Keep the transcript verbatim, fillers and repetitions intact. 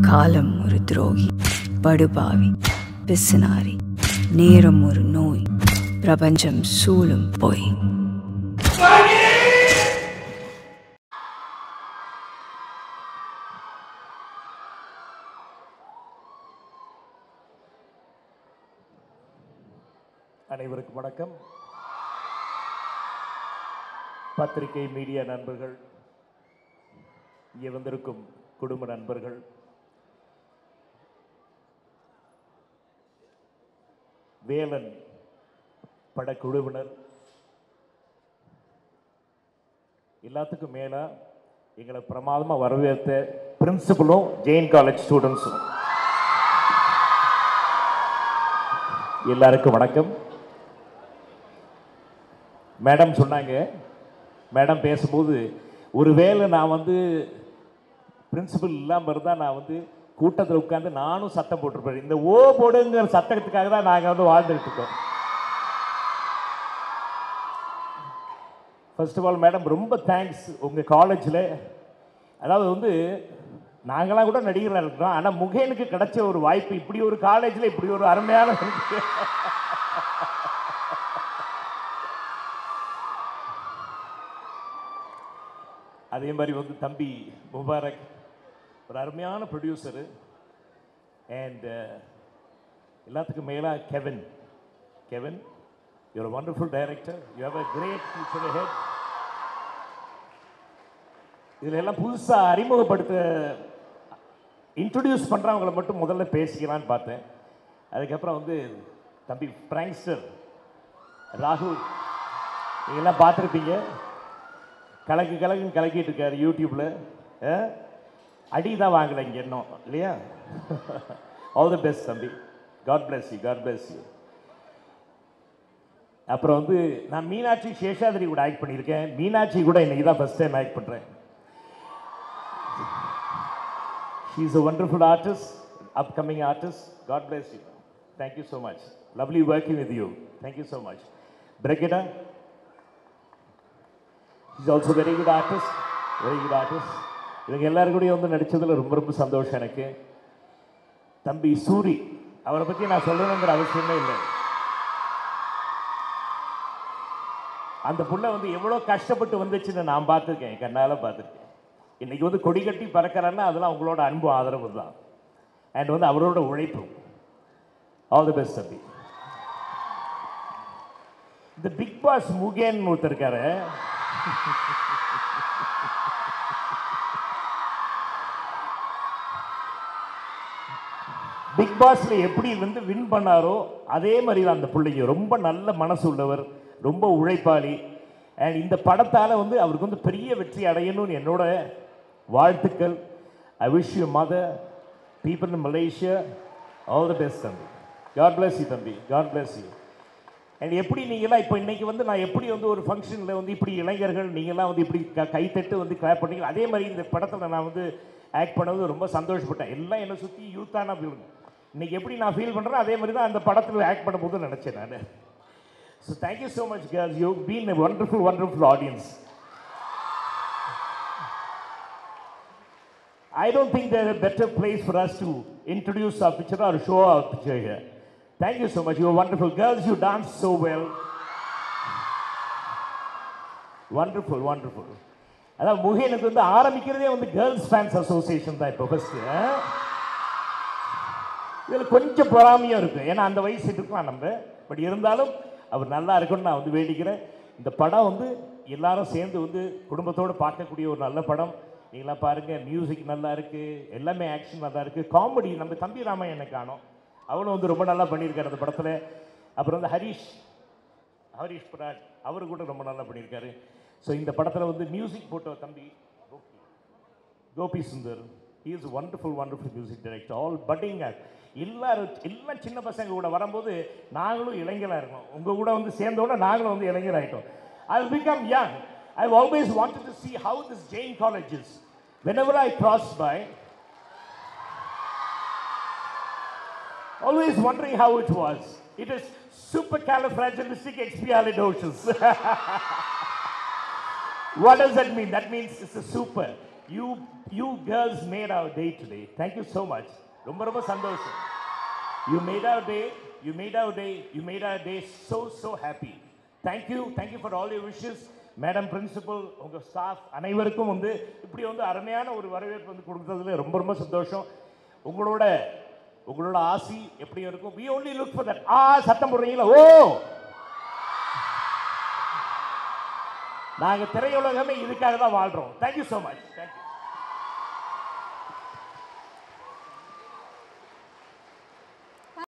காலம் ஒரு துரோகி, படுபாவி, பிசுனாரி, நேரம் ஒரு நோய், பிரபஞ்சம் சூழும் பொய். அனைவருக்கும் வணக்கம். பத்திரிகை மீடியா நண்பர்கள், இங்கே வந்திருக்கும் குடும்ப நண்பர்கள், வேலன் படக்குழுவினர், எல்லாத்துக்கும் மேலே எங்களை பிரமாதமாக வரவேற்ற பிரின்சிபலும் ஜெயின் காலேஜ் ஸ்டூடெண்ட்ஸும் எல்லாருக்கும் வணக்கம். மேடம் சொன்னாங்க, மேடம் பேசும்போது ஒருவேளை நான் வந்து பிரின்சிபல் இல்லாமல் இருந்தால் நான் வந்து கூட்டத்தில் உட்காந்து நானும் சத்தம் போட்டிருப்பேன். இந்த ஓ போடுங்கிற சத்தத்துக்காக தான் நாங்கள் வந்து வாழ்ந்துட்டு இருக்கோம். ஃபர்ஸ்ட் ஆஃப் ஆல் மேடம் ரொம்ப தேங்க்ஸ். உங்கள் காலேஜில் அதாவது வந்து நாங்களாம் கூட நடிகராக இருக்கிறோம், ஆனால் முகேனுக்கு கிடைச்ச ஒரு வாய்ப்பு, இப்படி ஒரு காலேஜில் இப்படி ஒரு அருமையான அதே மாதிரி வந்து தம்பி முபாரக் ஒரு அருமையான ப்ரொடியூசரு. அண்ட் எல்லாத்துக்கும் மேலாக Kevin Kevin your wonderful director, you have a great future ahead. இதில் எல்லாம் புதுசாக அறிமுகப்படுத்த இன்ட்ரடியூஸ் பண்ணுறவங்களை மட்டும் முதல்ல பேசிக்கலான்னு பார்த்தேன். அதுக்கப்புறம் வந்து தம்பி பிராங்க்ஸ்டர் ராகுல், நீங்கள்லாம் பார்த்துருப்பீங்க, கலக்கு கலக்குன்னு கலக்கிட்டு இருக்காரு யூடியூப்பில். அடி தான் வாங்கலை இங்கே இன்னும் இல்லையா? ஆல் தி பெஸ்ட் தம்பி, God bless you, God bless you. அப்புறம் வந்து நான் மீனாட்சி சேஷாதிரி கூட ஆக்ட் பண்ணியிருக்கேன். மீனாட்சி கூட இன்னைக்கு தான் ஃபர்ஸ்ட் டைம் ஆக்ட் பண்ணுறேன். She is a wonderful artist, upcoming artist. God bless you, thank you so much, lovely working with you, thank you so much. Brigida is also very good artist, very good artist. இவங்க எல்லாரும் கூடயும் வந்து நடித்ததில் ரொம்ப ரொம்ப சந்தோஷம் எனக்கு. தம்பி சூரி, அவரை பற்றி நான் சொல்லணுங்கிற அவசியமே இல்லை. அந்த புள்ள வந்து எவ்வளோ கஷ்டப்பட்டு வந்துச்சுன்னு நான் பார்த்துருக்கேன், கண்ணால் பார்த்துருக்கேன். இன்றைக்கி வந்து கொடி கட்டி பறக்கிறான்னா அதெல்லாம் அவங்களோட அன்பு ஆதரவு தான், அண்ட் வந்து அவரோட உழைப்பு. ஆல் தி பெஸ்ட் தம்பி. இந்த பிக் பாஸ் முகேன் ஒருத்தர் இருக்காரு, பிக் பாஸ்ல எப்படி வந்து வின் பண்ணாரோ அதே மாதிரி தான் அந்த பிள்ளைங்க. ரொம்ப நல்ல மனசு உள்ளவர், ரொம்ப உழைப்பாளி. அண்ட் இந்த படத்தால் வந்து அவருக்கு வந்து பெரிய வெற்றி அடையணும்னு என்னோட வாழ்த்துக்கள். I wish you mother, people in Malaysia, all the best தம்பி. காட் பிளஸ் யூ தம்பி, காட் பிளஸ் யூ. அண்ட் எப்படி நீங்களாம் இப்போ இன்றைக்கி வந்து நான் எப்படி வந்து ஒரு ஃபங்க்ஷனில் வந்து இப்படி இளைஞர்கள் நீங்களாம் வந்து இப்படி க கைத்தட்டு வந்து கிளாப் பண்ணீங்க, அதே மாதிரி இந்த படத்தில் நான் வந்து ஆக்ட் பண்ணது ரொம்ப சந்தோஷப்பட்டேன். எல்லாம் என்னை சுற்றி யூத்தான ஃபீல். இன்றைக்கி எப்படி நான் ஃபீல் பண்ணுறேன் அதே மாதிரி தான் அந்த படத்தில் ஆக்ட் பண்ணும்போது நினச்சேன் நான். So thank you so much girls, you been a wonderful wonderful audience. I don't think there is a better place for us to introduce our picture or show our picture here. Thank you so much. You are wonderful. Girls, you dance so well. Wonderful, wonderful. அதாவது முகேனுக்கு வந்து ஆரம்பிக்கிறதே வந்து girls fans association தான் இப்போ first. இதில் கொஞ்சம் பொறாமையும் இருக்குது, ஏன்னா அந்த வயசு இருக்கலாம் நம்ம. பட் இருந்தாலும் அவர் நல்லா இருக்குன்னு நான் வந்து வேண்டிக்கிறேன். இந்த படம் வந்து எல்லாரும் சேர்ந்து வந்து குடும்பத்தோடு பார்க்கக்கூடிய ஒரு நல்ல படம். நீங்களாம் பாருங்கள், மியூசிக் நல்லா இருக்குது, எல்லாமே ஆக்ஷன் நல்லா இருக்குது, காமெடி நம்ம தம்பி ராமையனை காணோம், அவனும் வந்து ரொம்ப நல்லா பண்ணியிருக்காரு அந்த படத்தில். அப்புறம் வந்து ஹரிஷ் ஹரிஷ் பராட் அவரு கூட ரொம்ப நல்லா பண்ணியிருக்காரு. ஸோ இந்த படத்தில் வந்து மியூசிக் போட்ட தம்பி Gopi Gopi Sundar, he is wonderful wonderful music director. All putting act. எல்லாரும் எல்லாம் சின்ன பசங்க கூட வரும்போது நாங்களும் இளைஞராக இருக்கோம். உங்கள் கூட வந்து சேர்ந்தோட நாங்களும் வந்து இளைஞராகிட்டோம். I will become young. I've always wanted to see how this Jain College is. Whenever I cross by, always wondering how it was. It is supercalifragilisticexpialidocious. What does that mean? That means it's a super. You you girls made our day today. Thank you so much. ரொம்ப ரொம்ப சந்தோஷம். You made our day, you made our day, you made our day so so happy. Thank you thank you for all your wishes. Madam, principal, உங்கள் staff அனைவருக்கும் வந்து இப்படி வந்து அருமையான ஒரு வரவேற்பு வந்து கொடுத்ததுல ரொம்ப ரொம்ப சந்தோஷம். உங்களோட உங்களோட ஆசி எப்படி இருக்கும். we only look for that. ஆ சத்தம் போடுறீங்களா? ஓ, நாங்கள் திரையுலகமே இதுக்காக தான் வாழ்கிறோம். Thank you so much. தேங்க்யூ.